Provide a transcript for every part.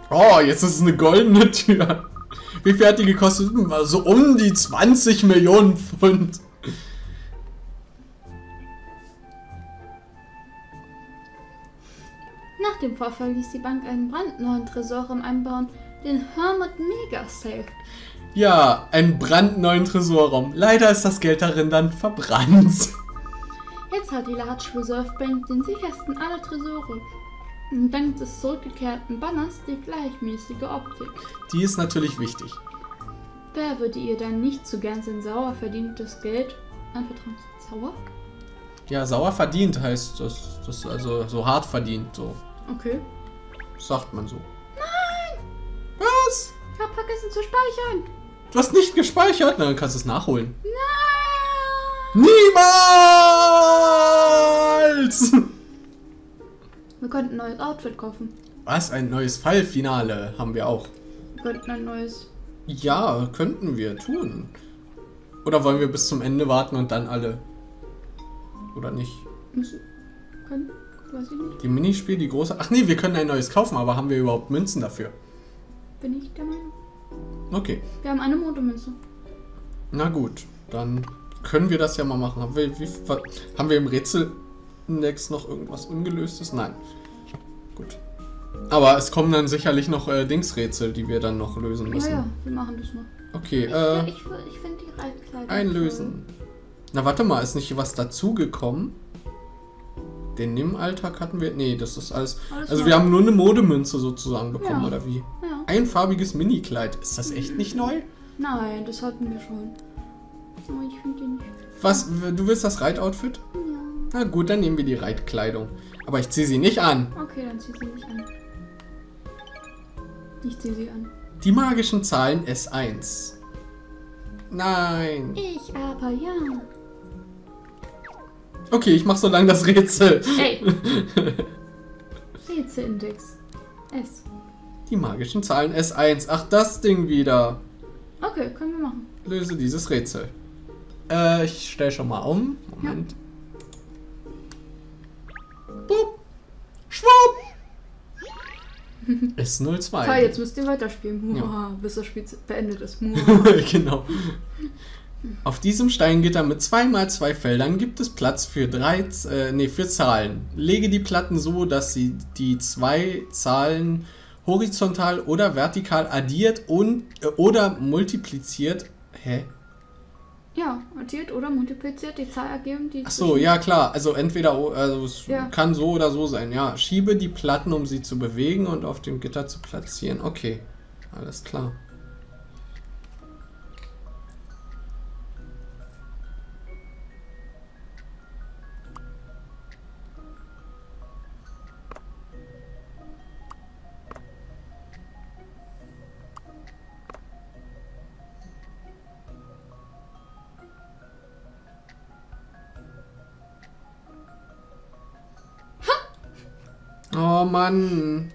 Oh, jetzt ist es eine goldene Tür. Wie viel hat die gekostet? So um die 20 Millionen Pfund. Nach dem Vorfall ließ die Bank einen brandneuen Tresorraum einbauen, den Hermit Mega Safe. Ja, einen brandneuen Tresorraum. Leider ist das Geld darin dann verbrannt. Jetzt hat die Large Reserve Bank den sichersten aller Tresore. Und dank des zurückgekehrten Banners die gleichmäßige Optik. Die ist natürlich wichtig. Wer würde ihr dann nicht so gern sein sauer verdientes Geld anvertrauen? Sauer? Ja, sauer verdient heißt das also so hart verdient, so. Okay. Sagt man so. Nein! Was? Ich hab vergessen zu speichern. Du hast nicht gespeichert? Na, dann kannst du es nachholen. Nein! Niemals! Wir könnten ein neues Outfit kaufen. Was? Ein neues Fallfinale haben wir auch. Wir könnten ein neues... Ja, könnten wir tun. Oder wollen wir bis zum Ende warten und dann alle? Oder nicht? Können? Weiß ich nicht. Die Minispiel, die große... Ach nee, wir können ein neues kaufen, aber haben wir überhaupt Münzen dafür? Bin ich der Meinung. Okay. Wir haben eine Motomünze. Na gut, dann können wir das ja mal machen. Haben wir im Rätselindex noch irgendwas Ungelöstes? Nein. Gut. Aber es kommen dann sicherlich noch Dingsrätsel, die wir dann noch lösen müssen. Ja, wir machen das noch. Okay, Ich finde die Reitkleidung einlösen. Na warte mal, ist nicht was dazugekommen? Den Nimm-Alltag hatten wir... Nee, das ist alles... Also wir haben nur eine Modemünze sozusagen bekommen, Ja. oder wie? Ja. Einfarbiges Minikleid. Ist das echt nicht neu? Nein, das hatten wir schon. Aber ich finde den nicht. Was? Du willst das Reitoutfit? Ja. Na gut, dann nehmen wir die Reitkleidung. Aber ich ziehe sie nicht an. Okay, dann zieh sie nicht an. Ich zieh sie an. Die magischen Zahlen S1. Nein. Ich aber ja. Okay, ich mach so lange das Rätsel. Hey! Rätselindex. S. Die magischen Zahlen S1. Ach, das Ding wieder. Okay, können wir machen. Löse dieses Rätsel. Ich stelle schon mal um. Moment. Bup. Schwupp. S02. Toll, jetzt müsst ihr weiterspielen. Ja. Muhaha, bis das Spiel beendet ist. Genau. Auf diesem Steingitter mit 2x2 Feldern gibt es Platz für für Zahlen. Lege die Platten so, dass sie die zwei Zahlen horizontal oder vertikal addiert und oder multipliziert. Hä? Ja, addiert oder multipliziert die Zahl ergeben, die... Ach so, ja klar. Also entweder, also es Ja. kann so oder so sein. Ja, schiebe die Platten, um sie zu bewegen und auf dem Gitter zu platzieren. Okay, alles klar. Oh Mann.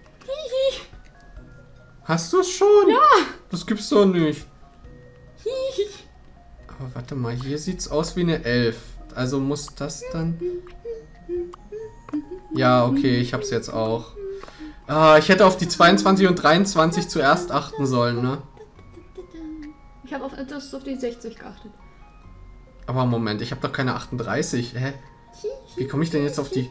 Hast du es schon? Ja. Das gibt's doch nicht. Aber warte mal, hier sieht's aus wie eine 11. Also muss das dann... Ja, okay, ich hab's jetzt auch. Ah, ich hätte auf die 22 und 23 zuerst achten sollen, ne? Ich habe auf die 60 geachtet. Aber Moment, ich habe doch keine 38. Hä? Wie komme ich denn jetzt auf die...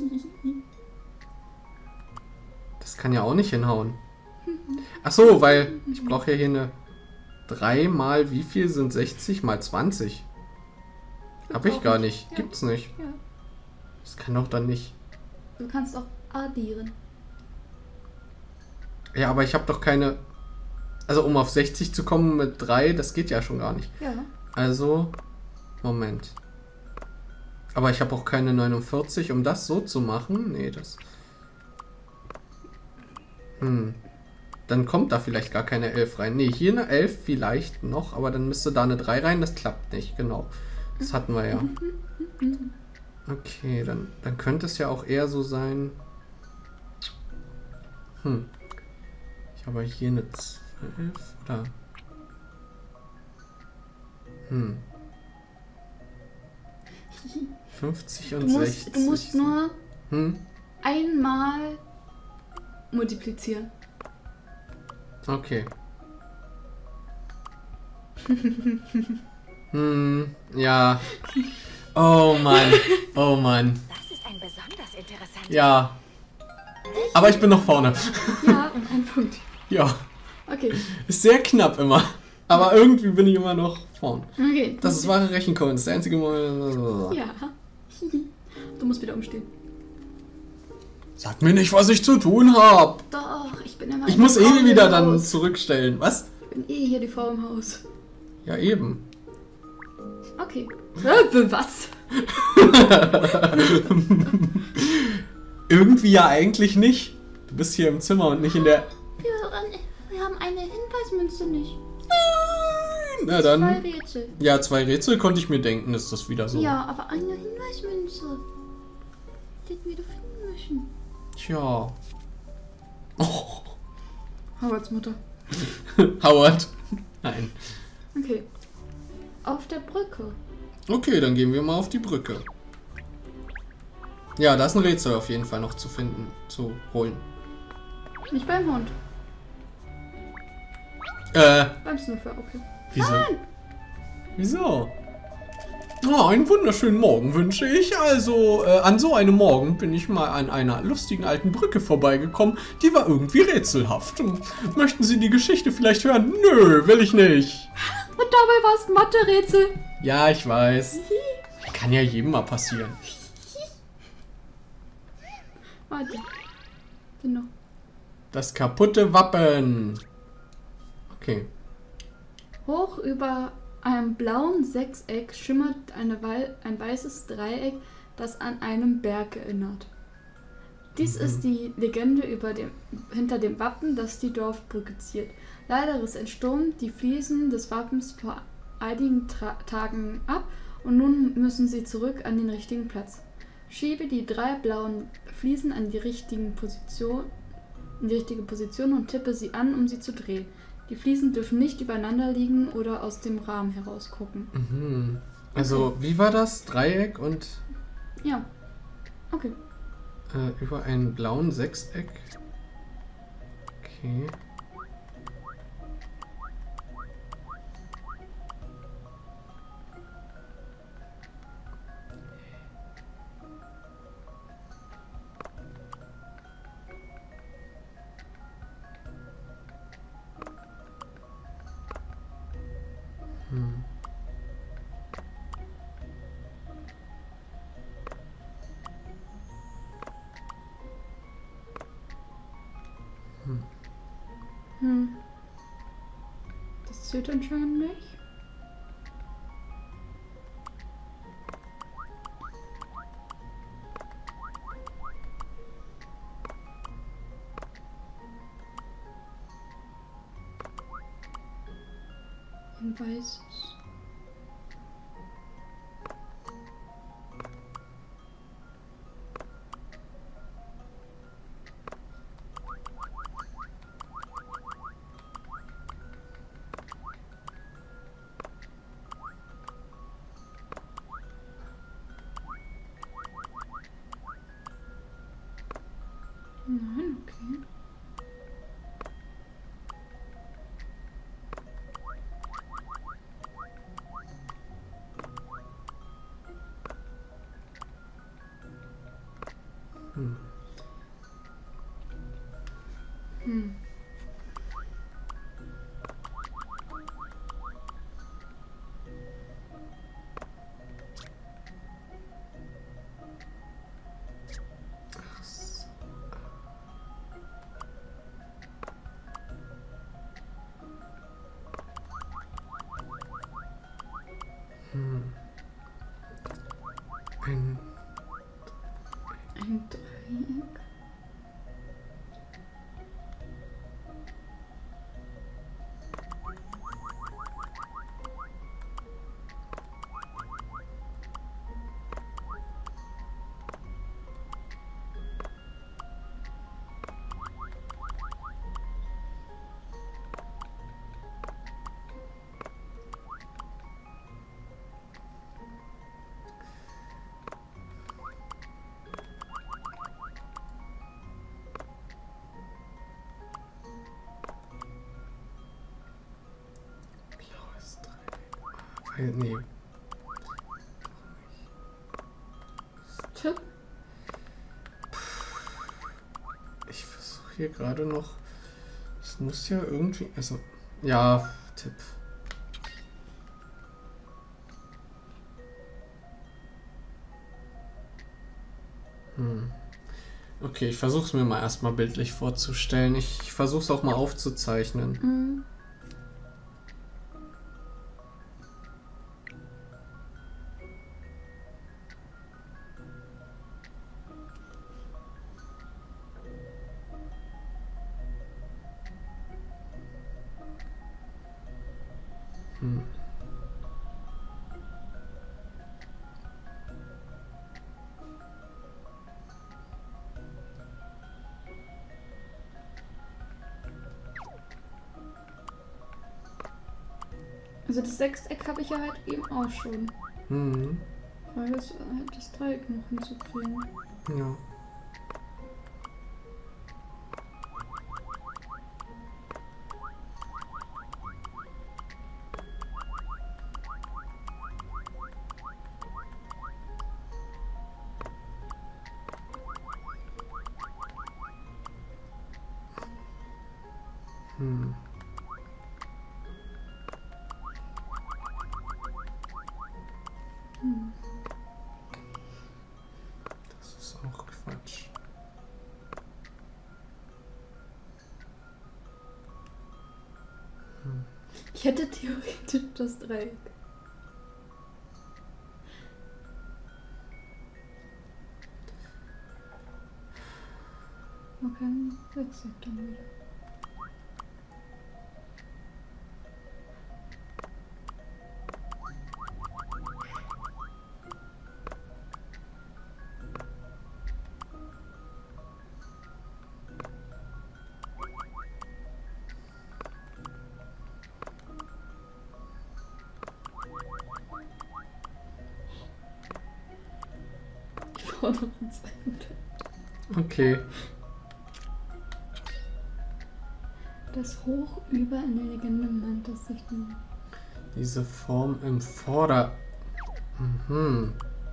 Das kann ja auch nicht hinhauen. Ach so, weil ich brauche ja hier eine 3 mal wie viel sind 60 mal 20? Hab ich gar nicht. Ja. Gibt's nicht. Ja. Das kann doch dann nicht. Du kannst auch addieren. Ja, aber ich habe doch keine... Also um auf 60 zu kommen mit 3, das geht ja schon gar nicht. Ja. Also, Moment. Aber ich habe auch keine 49, um das so zu machen. Nee, das... Dann kommt da vielleicht gar keine 11 rein. Nee, hier eine 11 vielleicht noch, aber dann müsste da eine 3 rein. Das klappt nicht, genau. Das hatten wir ja. Okay, dann könnte es ja auch eher so sein... Ich habe hier eine 12, oder? 50 und 60. Du musst, du musst, so. nur, 60. Du musst Hm? nur einmal multiplizieren. Okay. Ja. Oh Mann. Oh Mann. Das ist ein besonders interessantes. Ja. Aber ich bin noch vorne. Ja, um einen Punkt. Ja. Okay. Ist sehr knapp immer. Aber irgendwie bin ich immer noch vorne. Okay. Das ist wahre Rechenkunst. Der einzige Mal. Ja. Du musst wieder umstehen. Sag mir nicht, was ich zu tun habe. Doch, ich bin immer. Ich die muss Frau im wieder dann Haus. zurückstellen. Was? Ich bin hier die Frau im Haus. Ja, eben. Okay. Was? Irgendwie ja eigentlich nicht. Du bist hier im Zimmer und nicht in der... Wir haben eine Hinweismünze nicht. Na 2 dann... Rätsel. Ja, 2 Rätsel konnte ich mir denken, ist das wieder so. Ja, aber eine Hinweismünze. Die hätten wir doch finden müssen. Tja. Oh. Howards Mutter. Howard. Nein. Okay. Auf der Brücke. Okay, dann gehen wir mal auf die Brücke. Ja, da ist ein Rätsel auf jeden Fall noch zu finden, zu holen. Nicht beim Hund. Beim Sniffer, okay. Wieso? Nein! Wieso? Oh, einen wunderschönen Morgen wünsche ich. Also, an so einem Morgen bin ich mal an einer lustigen alten Brücke vorbeigekommen. Die war irgendwie rätselhaft. Möchten Sie die Geschichte vielleicht hören? Nö, will ich nicht. Und dabei war es Mathe-Rätsel. Ja, ich weiß. Kann ja jedem mal passieren. Warte. Genau. Das kaputte Wappen. Okay. Hoch über einem blauen Sechseck schimmert ein weißes Dreieck, das an einen Berg erinnert. Dies ist die Legende hinter dem Wappen, das die Dorfbrücke ziert. Leider riss ein Sturm die Fliesen des Wappens vor einigen Tagen ab und nun müssen sie zurück an den richtigen Platz. Schiebe die 3 blauen Fliesen in die richtige Position und tippe sie an, um sie zu drehen. Die Fliesen dürfen nicht übereinander liegen oder aus dem Rahmen herausgucken. Mhm. Also, wie war das? Dreieck und Ja. Okay. über einen blauen Sechseck? Okay. Das zählt anscheinend nicht. Ein weißes. Nein, okay. Nee. Tipp? Ich versuche hier gerade noch. Es muss ja irgendwie. Also. Ja, Tipp. Okay, ich versuche es mir mal erstmal bildlich vorzustellen. Ich versuche es auch mal aufzuzeichnen. Mhm. Also das Sechseck habe ich ja halt eben auch schon. Mhm. Frage ist halt das Dreieck noch hinzukriegen. Ja. Das ist auch Quatsch. Ich hätte theoretisch das Dreieck. Man kann Sechseck dann wieder. Ich brauche noch ein 200. Okay. Das Hoch über eine Legende meint, dass sich die... Diese Form im Vorder... Mhm.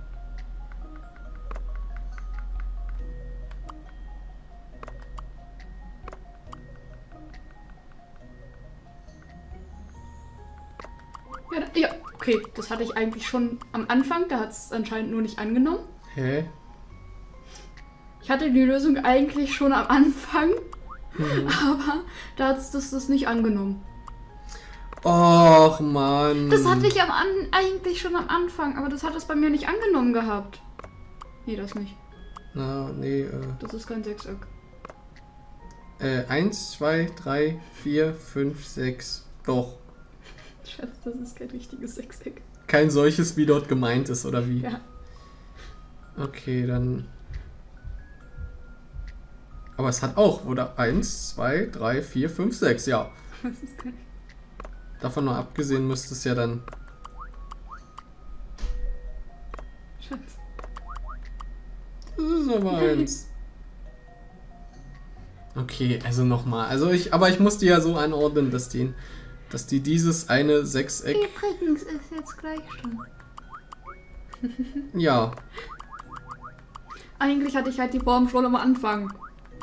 Ja, okay, das hatte ich eigentlich schon am Anfang, da hat es anscheinend nur nicht angenommen. Hä? Ich hatte die Lösung eigentlich schon am Anfang, Mhm. aber da hat es das nicht angenommen. Och, Mann. Das hatte ich eigentlich schon am Anfang, aber das hat es bei mir nicht angenommen gehabt. Nee, das nicht. Na, nee, Das ist kein Sechseck. 1, 2, 3, 4, 5, 6. Doch. Schatz, das ist kein richtiges Sechseck. Kein solches, wie dort gemeint ist, oder wie? Ja. Okay, dann... Aber es hat auch, oder? 1, 2, 3, 4, 5, 6, ja. Das ist kein... Davon nur abgesehen müsste es ja dann... Schatz. Das ist aber 1. Okay, also nochmal. Aber ich musste ja so anordnen, dass die dieses eine Sechseck... Übrigens ist jetzt gleich schon. Ja. Eigentlich hatte ich halt die Form schon am Anfang.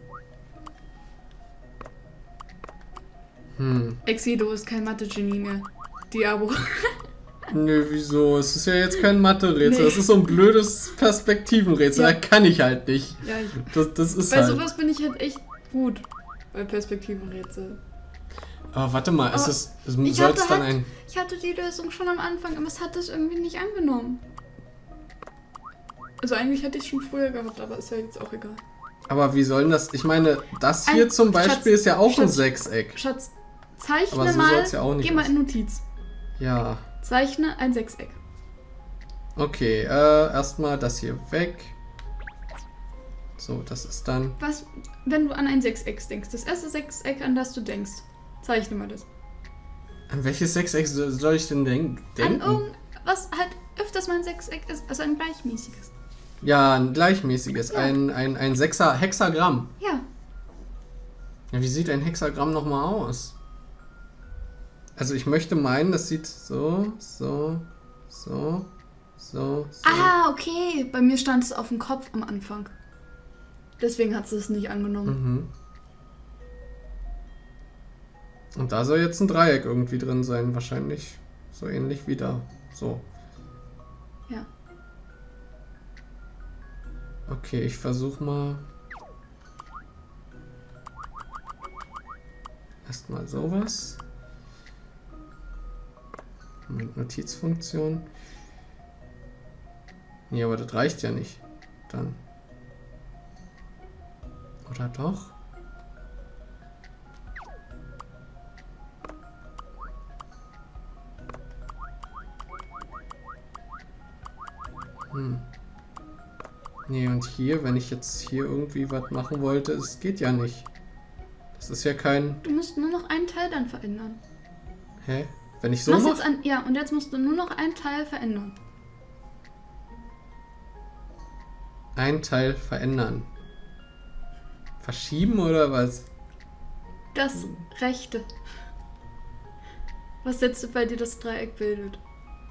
Exido ist kein Mathe-Genie mehr. Diabo. Nö, wieso? Es ist ja jetzt kein Mathe-Rätsel. Nee. Das ist so ein blödes Perspektivenrätsel. Ja. Da kann ich halt nicht. Ja, Das ist bei halt... sowas bin ich halt echt gut. Bei Perspektivenrätsel. Aber warte mal, Aber soll ich es hatte dann halt- Ich hatte die Lösung schon am Anfang, aber es hat es irgendwie nicht angenommen. Also eigentlich hätte ich es schon früher gehabt, aber ist ja jetzt auch egal. Aber wie soll denn das... Ich meine, das hier Ein- zum Beispiel Schatz, ist ja auch ein Schatz. Sechseck. Schatz, zeichne Aber so mal. soll's ja auch nicht Geh mal aussehen. in Notiz. Ja. Zeichne ein Sechseck. Okay, erstmal das hier weg. So, das ist dann... Was, wenn du an ein Sechseck denkst? Das erste Sechseck, an das du denkst. Zeichne mal das. An welches Sechseck soll ich denn denken? An irgendwas halt öfters mal ein Sechseck ist, also ein gleichmäßiges. Ja, ein gleichmäßiges. Ja. Ein Hexagramm. Ja. Ja, wie sieht ein Hexagramm nochmal aus? Also ich möchte meinen, das sieht so. Ah, okay. Bei mir stand es auf dem Kopf am Anfang. Deswegen hat sie es nicht angenommen. Mhm. Und da soll jetzt ein Dreieck irgendwie drin sein. Wahrscheinlich so ähnlich wie da. So. Ja. Okay, ich versuche mal. Erstmal sowas. Mit Notizfunktion. Nee, aber das reicht ja nicht. Dann. Oder doch? Nee, und hier, wenn ich jetzt hier irgendwie was machen wollte, es geht ja nicht. Das ist ja kein... Du musst nur noch einen Teil dann verändern. Hä? Wenn ich so Mach's mache? jetzt ja, und jetzt musst du nur noch einen Teil verändern. Ein Teil verändern. Verschieben oder was? Das rechte. Was jetzt bei dir das Dreieck bildet.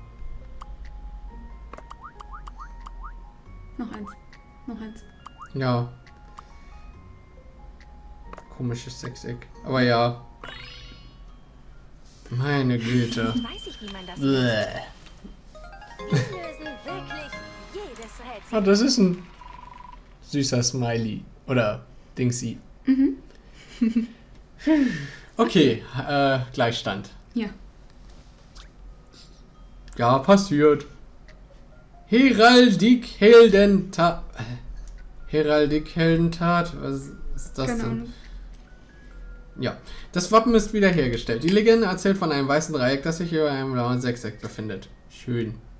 Noch eins. Noch eins. Ja. Komisches Sechseck. Aber ja. Meine Güte. Jetzt weiß ich, wie man das Bäh. löst. Wir lösen wirklich jedes Rätsel. Ah, das ist ein süßer Smiley. Oder Dingsy. Okay, Gleichstand. Ja. Ja, passiert. Heraldik-Heldentat. Heraldik-Heldentat? Was ist das Keine denn? Ahnung. Ja, das Wappen ist wiederhergestellt. Die Legende erzählt von einem weißen Dreieck, das sich über einem blauen Sechseck befindet. Schön.